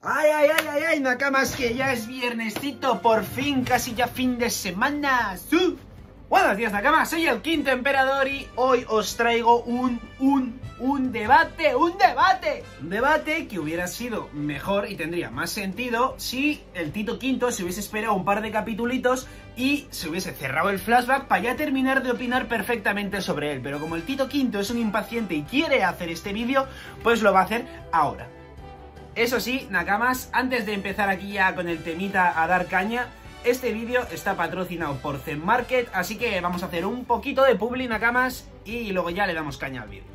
Ay, ay, ay, ay, ay, Nakamas, que ya es viernesito, por fin, casi ya fin de semana. Buenos días, Nakamas, soy el Quinto Emperador y hoy os traigo un debate. Un debate que hubiera sido mejor y tendría más sentido si el Tito Quinto se hubiese esperado un par de capitulitos y se hubiese cerrado el flashback para ya terminar de opinar perfectamente sobre él. Pero como el Tito Quinto es un impaciente y quiere hacer este vídeo, pues lo va a hacer ahora. Eso sí, Nakamas, antes de empezar aquí ya con el temita a dar caña, este vídeo está patrocinado por Zen Market, así que vamos a hacer un poquito de publi, Nakamas, y luego ya le damos caña al vídeo.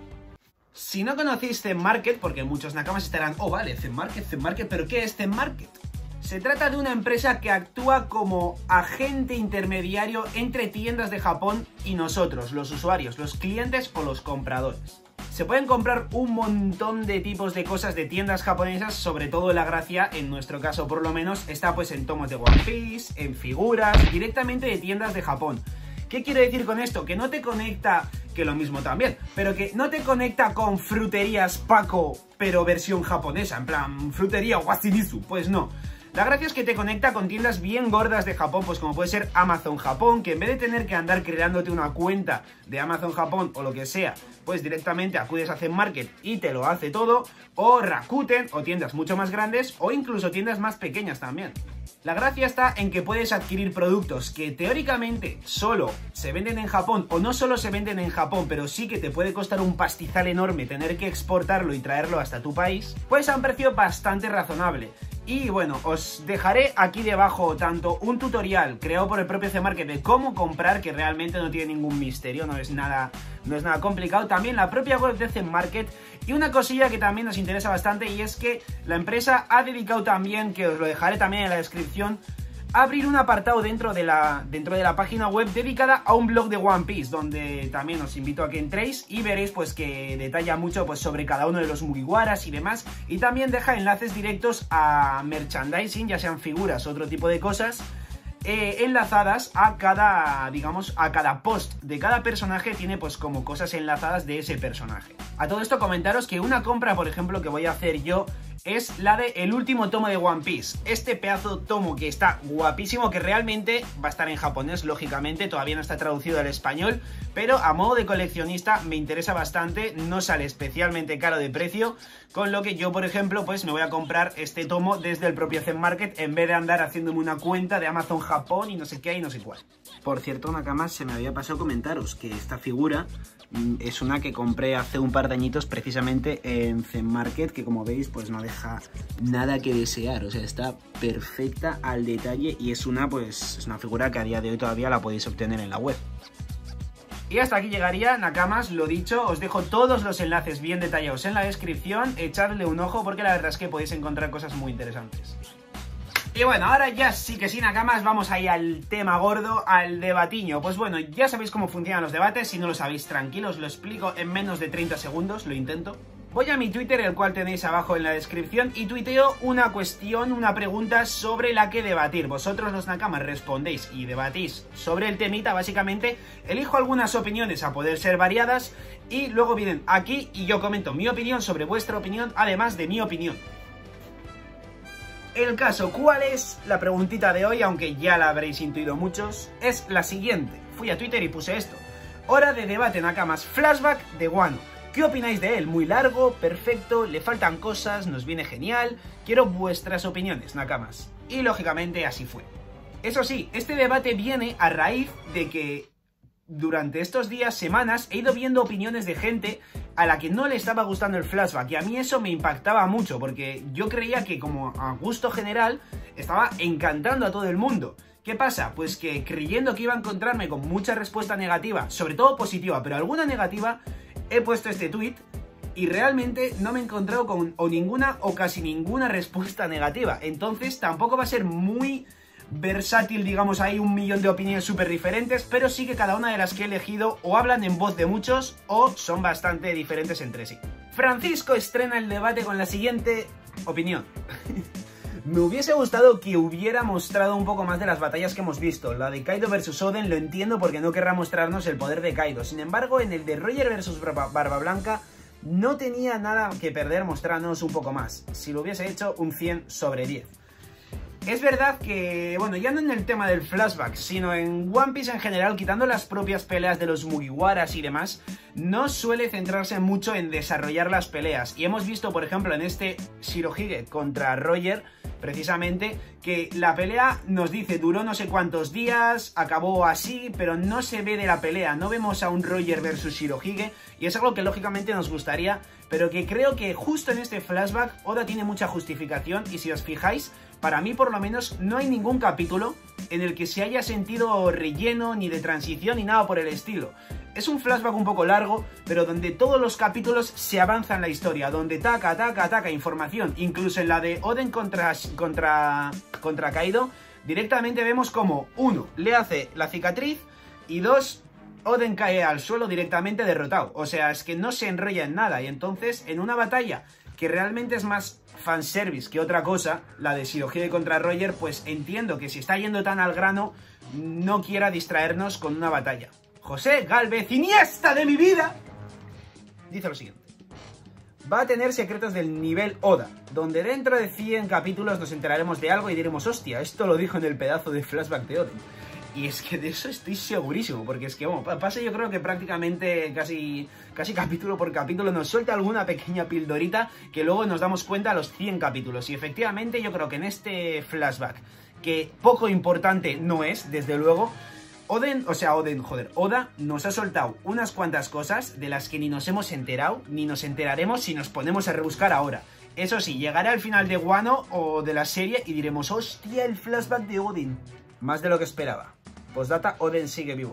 Si no conocéis Zen Market, porque muchos Nakamas estarán, oh vale, Zen Market, ¿pero qué es Zen Market? Se trata de una empresa que actúa como agente intermediario entre tiendas de Japón y nosotros, los usuarios, los clientes o los compradores. Se pueden comprar un montón de tipos de cosas de tiendas japonesas, sobre todo la gracia, en nuestro caso por lo menos, está pues en tomos de One Piece, en figuras, directamente de tiendas de Japón. ¿Qué quiero decir con esto? Que no te conecta, que lo mismo también, pero que no te conecta con fruterías Paco, pero versión japonesa, en plan, frutería Wasinisu, pues no. La gracia es que te conecta con tiendas bien gordas de Japón, pues como puede ser Amazon Japón, que en vez de tener que andar creándote una cuenta de Amazon Japón o lo que sea, pues directamente acudes a Zen Market y te lo hace todo, o Rakuten, o tiendas mucho más grandes, o incluso tiendas más pequeñas también. La gracia está en que puedes adquirir productos que teóricamente solo se venden en Japón, o no solo se venden en Japón, pero sí que te puede costar un pastizal enorme tener que exportarlo y traerlo hasta tu país, pues a un precio bastante razonable. Y bueno, os dejaré aquí debajo tanto un tutorial creado por el propio Zen Market de cómo comprar, que realmente no tiene ningún misterio, no es nada complicado. También la propia web de Zen Market y una cosilla que también nos interesa bastante, y es que la empresa ha dedicado también, que os lo dejaré también en la descripción, a abrir un apartado dentro de la página web dedicada a un blog de One Piece, donde también os invito a que entréis y veréis pues que detalla mucho pues sobre cada uno de los Mugiwaras y demás, y también deja enlaces directos a merchandising, ya sean figuras o otro tipo de cosas, enlazadas a cada, digamos, a cada post de cada personaje. Tiene pues como cosas enlazadas de ese personaje. A todo esto comentaros que una compra, por ejemplo, que voy a hacer yo es la de el último tomo de One Piece. Este pedazo tomo que está guapísimo, que realmente va a estar en japonés, lógicamente, todavía no está traducido al español, pero a modo de coleccionista me interesa bastante, no sale especialmente caro de precio, con lo que yo, por ejemplo, pues me voy a comprar este tomo desde el propio Zen Market, en vez de andar haciéndome una cuenta de Amazon Japón y no sé qué y no sé cuál. Por cierto, Nakamas, se me había pasado comentaros que esta figura es una que compré hace un par de añitos precisamente en Zen Market, que como veis pues no deja nada que desear, o sea, está perfecta al detalle y es una figura que a día de hoy todavía la podéis obtener en la web. Y hasta aquí llegaría, Nakamas, lo dicho, os dejo todos los enlaces bien detallados en la descripción, echadle un ojo porque la verdad es que podéis encontrar cosas muy interesantes. Y bueno, ahora ya sí que sí, Nakamas, vamos ahí al tema gordo, al debatiño. Pues bueno, ya sabéis cómo funcionan los debates, si no lo sabéis, tranquilos, os lo explico en menos de 30 segundos, lo intento. Voy a mi Twitter, el cual tenéis abajo en la descripción, y tuiteo una cuestión, una pregunta sobre la que debatir. Vosotros, los Nakamas, respondéis y debatís sobre el temita, básicamente. Elijo algunas opiniones a poder ser variadas y luego vienen aquí y yo comento mi opinión sobre vuestra opinión, además de mi opinión. El caso, ¿cuál es la preguntita de hoy? Aunque ya la habréis intuido muchos, es la siguiente. Fui a Twitter y puse esto: hora de debate, Nakamas, flashback de Wano. ¿Qué opináis de él? ¿Muy largo? ¿Perfecto? ¿Le faltan cosas? ¿Nos viene genial? Quiero vuestras opiniones, Nakamas. Y lógicamente así fue. Eso sí, este debate viene a raíz de que durante estos días, semanas, he ido viendo opiniones de gente a la que no le estaba gustando el flashback, y a mí eso me impactaba mucho, porque yo creía que como a gusto general estaba encantando a todo el mundo. ¿Qué pasa? Pues que creyendo que iba a encontrarme con mucha respuesta negativa, sobre todo positiva, pero alguna negativa, he puesto este tweet y realmente no me he encontrado con ninguna o casi ninguna respuesta negativa. Entonces tampoco va a ser muy versátil, digamos, hay un millón de opiniones súper diferentes, pero sí que cada una de las que he elegido o hablan en voz de muchos o son bastante diferentes entre sí. Francisco estrena el debate con la siguiente opinión. Me hubiese gustado que hubiera mostrado un poco más de las batallas que hemos visto. La de Kaido vs Oden lo entiendo porque no querrá mostrarnos el poder de Kaido. Sin embargo, en el de Roger vs Barba Blanca no tenía nada que perder mostrándonos un poco más. Si lo hubiese hecho, un 100 sobre 10. Es verdad que, bueno, ya no en el tema del flashback, sino en One Piece en general, quitando las propias peleas de los Mugiwaras y demás, no suele centrarse mucho en desarrollar las peleas. Y hemos visto, por ejemplo, en este Shirohige contra Roger, precisamente, que la pelea nos dice, duró no sé cuántos días, acabó así, pero no se ve de la pelea, no vemos a un Roger versus Shirohige, y es algo que lógicamente nos gustaría, pero que creo que justo en este flashback Oda tiene mucha justificación, y si os fijáis, para mí por lo menos no hay ningún capítulo en el que se haya sentido relleno, ni de transición, ni nada por el estilo. Es un flashback un poco largo, pero donde todos los capítulos se avanza en la historia, donde taca información. Incluso en la de Oden contra Kaido, directamente vemos como, 1, le hace la cicatriz, y 2, Oden cae al suelo directamente derrotado. O sea, es que no se enrolla en nada, y entonces en una batalla que realmente es más fanservice que otra cosa, la de Shirohige contra Roger, pues entiendo que si está yendo tan al grano, no quiera distraernos con una batalla. José Gálvez, Iniesta de mi vida, dice lo siguiente: va a tener secretos del nivel Oda, donde dentro de 100 capítulos nos enteraremos de algo y diremos, hostia, esto lo dijo en el pedazo de flashback de Oden. Y es que de eso estoy segurísimo, porque es que, bueno, pasa yo creo que prácticamente casi capítulo por capítulo nos suelta alguna pequeña pildorita que luego nos damos cuenta a los 100 capítulos. Y efectivamente yo creo que en este flashback, que poco importante no es, desde luego, Oda nos ha soltado unas cuantas cosas de las que ni nos hemos enterado, ni nos enteraremos si nos ponemos a rebuscar ahora. Eso sí, llegará al final de Wano o de la serie y diremos, hostia, el flashback de Oden. Más de lo que esperaba. Postdata, Oden sigue vivo.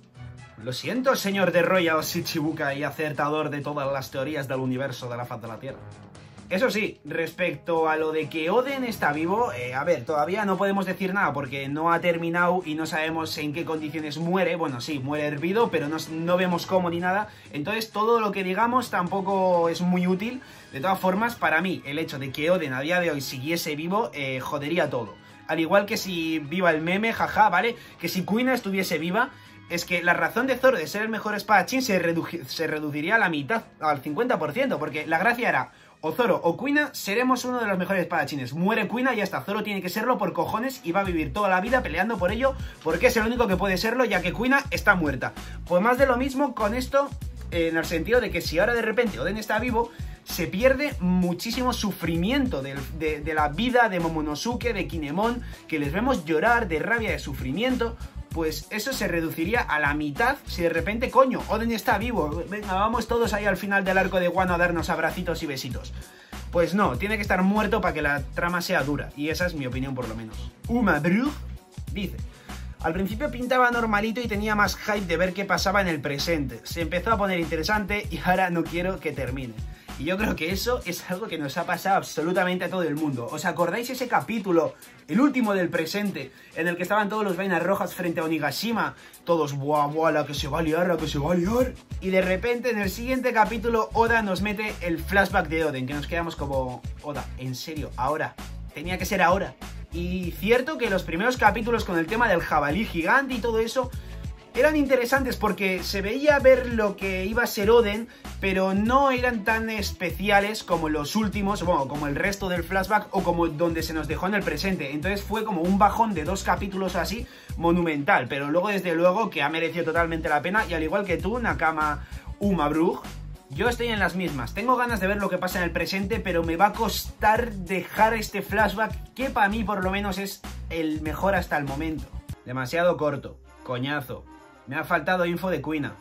Lo siento, señor de Royal Shichibuka y acertador de todas las teorías del universo de la faz de la Tierra. Eso sí, respecto a lo de que Oden está vivo, a ver, todavía no podemos decir nada porque no ha terminado y no sabemos en qué condiciones muere. Bueno, sí, muere hervido, pero no vemos cómo ni nada. Entonces todo lo que digamos tampoco es muy útil. De todas formas, para mí, el hecho de que Oden a día de hoy siguiese vivo, jodería todo. Al igual que si viva el meme, jaja, ¿vale? Que si Kuina estuviese viva, es que la razón de Zoro de ser el mejor espadachín se reduciría a la mitad, al 50%, porque la gracia era, o Zoro o Kuina seremos uno de los mejores espadachines. Muere Kuina y ya está, Zoro tiene que serlo por cojones y va a vivir toda la vida peleando por ello, porque es el único que puede serlo, ya que Kuina está muerta. Pues más de lo mismo con esto, en el sentido de que si ahora de repente Oden está vivo, se pierde muchísimo sufrimiento de la vida de Momonosuke, de Kinemon, que les vemos llorar de rabia, de sufrimiento. Pues eso se reduciría a la mitad si de repente, coño, Oden está vivo, venga, vamos todos ahí al final del arco de Wano a darnos abracitos y besitos. Pues no, tiene que estar muerto para que la trama sea dura, y esa es mi opinión por lo menos. Uma Brug dice: al principio pintaba normalito y tenía más hype de ver qué pasaba en el presente. Se empezó a poner interesante y ahora no quiero que termine. Y yo creo que eso es algo que nos ha pasado absolutamente a todo el mundo. ¿Os acordáis ese capítulo, el último del presente, en el que estaban todos los vainas rojas frente a Onigashima? Todos, buah, buah, la que se va a liar, la que se va a liar. Y de repente, en el siguiente capítulo, Oda nos mete el flashback de Oden, que nos quedamos como, Oda, ¿en serio? ¿Ahora? Tenía que ser ahora. Y cierto que los primeros capítulos con el tema del jabalí gigante y todo eso eran interesantes porque se veía ver lo que iba a ser Oden, pero no eran tan especiales como los últimos, bueno, como el resto del flashback o como donde se nos dejó en el presente. Entonces fue como un bajón de 2 capítulos así, monumental, pero luego desde luego que ha merecido totalmente la pena. Y al igual que tú, Nakama Uma Brug, yo estoy en las mismas. Tengo ganas de ver lo que pasa en el presente, pero me va a costar dejar este flashback, que para mí por lo menos es el mejor hasta el momento. Demasiado corto, coñazo. Me ha faltado info de Kuina.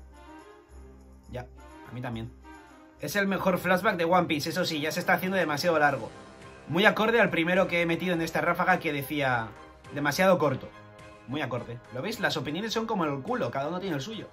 Ya, a mí también. Es el mejor flashback de One Piece, eso sí, ya se está haciendo demasiado largo. Muy acorde al primero que he metido en esta ráfaga, que decía demasiado corto. Muy acorde. ¿Lo veis? Las opiniones son como el culo, cada uno tiene el suyo.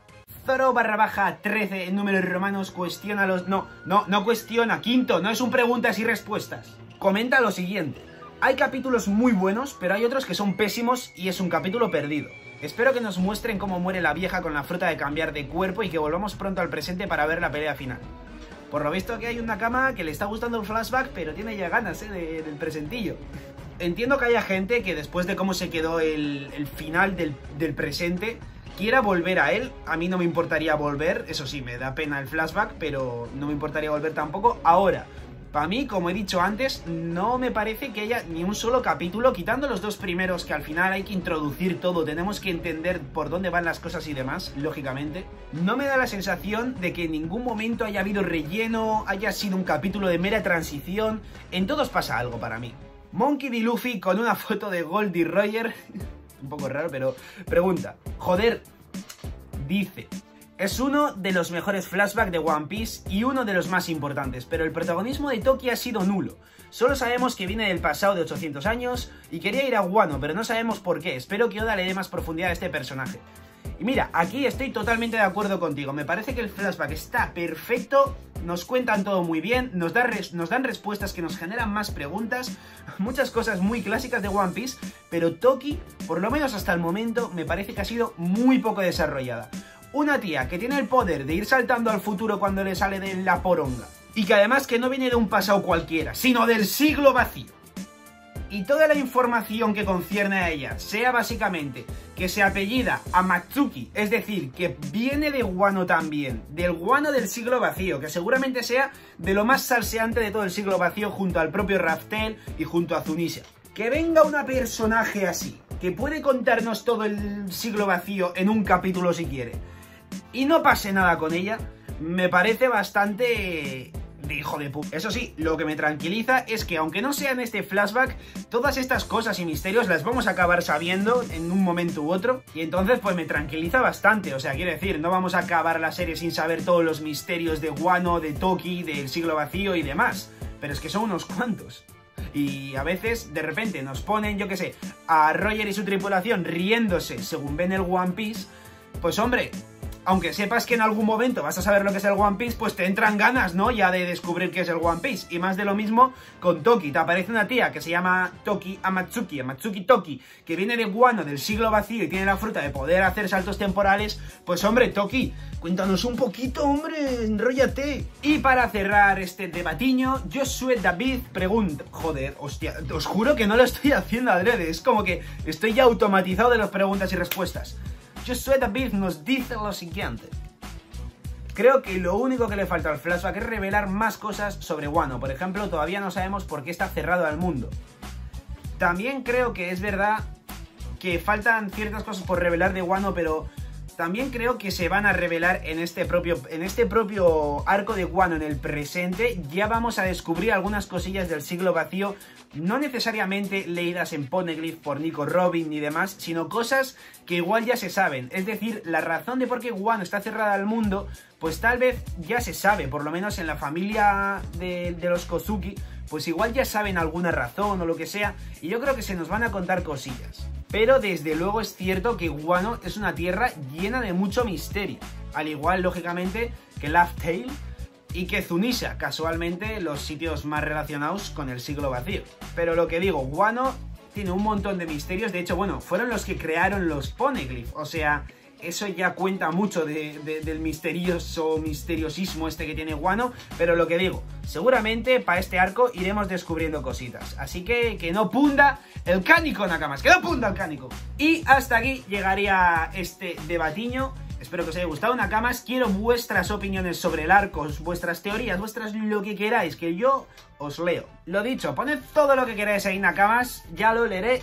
Zoro_13 en números romanos cuestiona los... No cuestiona, quinto, no es un preguntas y respuestas. Comenta lo siguiente: hay capítulos muy buenos, pero hay otros que son pésimos y es un capítulo perdido. Espero que nos muestren cómo muere la vieja con la fruta de cambiar de cuerpo y que volvamos pronto al presente para ver la pelea final. Por lo visto que hay una Nakama que le está gustando el flashback, pero tiene ya ganas del presentillo. Entiendo que haya gente que después de cómo se quedó el final del presente, quiera volver a él. A mí no me importaría volver, eso sí, me da pena el flashback, pero no me importaría volver tampoco. Ahora, para mí, como he dicho antes, no me parece que haya ni un solo capítulo, quitando los 2 primeros, que al final hay que introducir todo, tenemos que entender por dónde van las cosas y demás, lógicamente. No me da la sensación de que en ningún momento haya habido relleno, haya sido un capítulo de mera transición. En todos pasa algo para mí. Monkey D. Luffy con una foto de Goldie Roger, un poco raro, pero pregunta, joder, dice... Es uno de los mejores flashbacks de One Piece y uno de los más importantes, pero el protagonismo de Toki ha sido nulo. Solo sabemos que viene del pasado de 800 años y quería ir a Wano, pero no sabemos por qué. Espero que Oda le dé más profundidad a este personaje. Y mira, aquí estoy totalmente de acuerdo contigo. Me parece que el flashback está perfecto, nos cuentan todo muy bien, nos dan respuestas que nos generan más preguntas, muchas cosas muy clásicas de One Piece, pero Toki, por lo menos hasta el momento, me parece que ha sido muy poco desarrollada. Una tía que tiene el poder de ir saltando al futuro cuando le sale de la poronga. Y que además que no viene de un pasado cualquiera, sino del siglo vacío. Y toda la información que concierne a ella sea básicamente que se apellida Amatsuki, es decir, que viene de Wano también, del Wano del siglo vacío, que seguramente sea de lo más salseante de todo el siglo vacío junto al propio Raftel y junto a Zunisha. Que venga una personaje así, que puede contarnos todo el siglo vacío en un capítulo si quiere, y no pase nada con ella, me parece bastante de hijo de puta. Eso sí, lo que me tranquiliza es que aunque no sea en este flashback, todas estas cosas y misterios las vamos a acabar sabiendo en un momento u otro, y entonces pues me tranquiliza bastante. O sea, quiero decir, no vamos a acabar la serie sin saber todos los misterios de Wano, de Toki, del siglo vacío y demás, pero es que son unos cuantos. Y a veces, de repente, nos ponen, yo qué sé, a Roger y su tripulación riéndose según ven el One Piece. Pues hombre, aunque sepas que en algún momento vas a saber lo que es el One Piece, pues te entran ganas, ¿no? Ya de descubrir qué es el One Piece. Y más de lo mismo con Toki. Te aparece una tía que se llama Toki Amatsuki, Amatsuki Toki, que viene de Wano, del siglo vacío, y tiene la fruta de poder hacer saltos temporales. Pues hombre, Toki, cuéntanos un poquito, hombre, enróllate. Y para cerrar este debatiño, Josué David pregunta... Joder, hostia, os juro que no lo estoy haciendo adrede. Es como que estoy ya automatizado de las preguntas y respuestas. Josué David nos dice lo siguiente. Creo que lo único que le falta al flashback es revelar más cosas sobre Wano. Por ejemplo, todavía no sabemos por qué está cerrado al mundo. También creo que es verdad que faltan ciertas cosas por revelar de Wano, pero también creo que se van a revelar en este propio arco de Wano en el presente. Ya vamos a descubrir algunas cosillas del siglo vacío, no necesariamente leídas en Poneglyph por Nico Robin ni demás, sino cosas que igual ya se saben. Es decir, la razón de por qué Wano está cerrada al mundo, pues tal vez ya se sabe, por lo menos en la familia de los Kozuki, pues igual ya saben alguna razón o lo que sea, y yo creo que se nos van a contar cosillas. Pero desde luego es cierto que Wano es una tierra llena de mucho misterio, al igual, lógicamente, que Laugh Tale y que Zunisha, casualmente los sitios más relacionados con el siglo vacío. Pero lo que digo, Wano tiene un montón de misterios. De hecho, bueno, fueron los que crearon los Poneglyph, o sea, eso ya cuenta mucho del misteriosismo este que tiene Wano. Pero lo que digo, seguramente para este arco iremos descubriendo cositas. Así que no punda el cánico, Nakamas, que no punda el cánico. Y hasta aquí llegaría este debatiño. Espero que os haya gustado, Nakamas. Quiero vuestras opiniones sobre el arco, vuestras teorías, lo que queráis, que yo os leo. Lo dicho, poned todo lo que queráis ahí, Nakamas, ya lo leeré.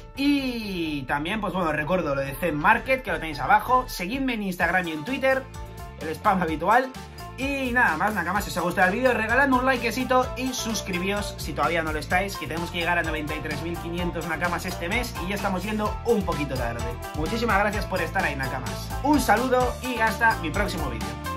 Y también, pues bueno, recuerdo lo de Zen Market, que lo tenéis abajo. Seguidme en Instagram y en Twitter, el spam habitual. Y nada más, Nakamas, si os ha gustado el vídeo, regaladme un likecito y suscribíos si todavía no lo estáis, que tenemos que llegar a 93.500 Nakamas este mes y ya estamos yendo un poquito tarde. Muchísimas gracias por estar ahí, Nakamas. Un saludo y hasta mi próximo vídeo.